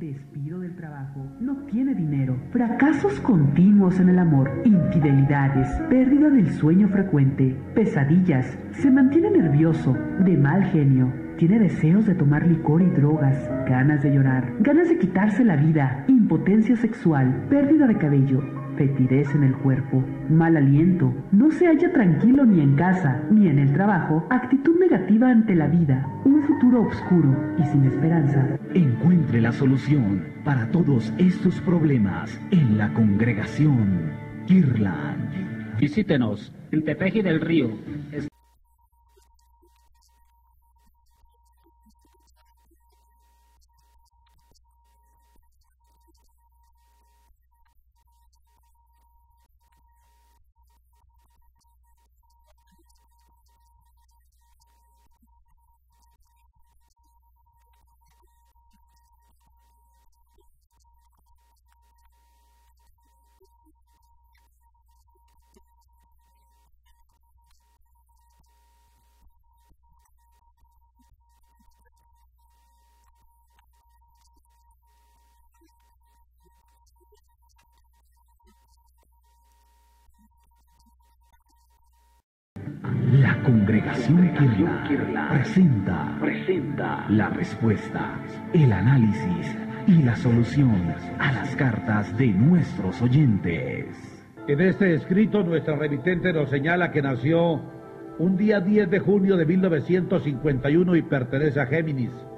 despido del trabajo, no tiene dinero, fracasos continuos en el amor, infidelidades, pérdida del sueño frecuente, pesadillas, se mantiene nervioso, de mal genio, tiene deseos de tomar licor y drogas, ganas de llorar, ganas de quitarse la vida, impotencia sexual, pérdida de cabello, fetidez en el cuerpo, mal aliento, no se halla tranquilo ni en casa ni en el trabajo, actitud negativa ante la vida, un futuro oscuro y sin esperanza. Encuentre la solución para todos estos problemas en la congregación Kirtland. Visítenos en Tepeji del Río. La congregación Kirtland presenta la respuesta, el análisis y la solución a las cartas de nuestros oyentes. En este escrito nuestra remitente nos señala que nació un día 10 de junio de 1951 y pertenece a Géminis.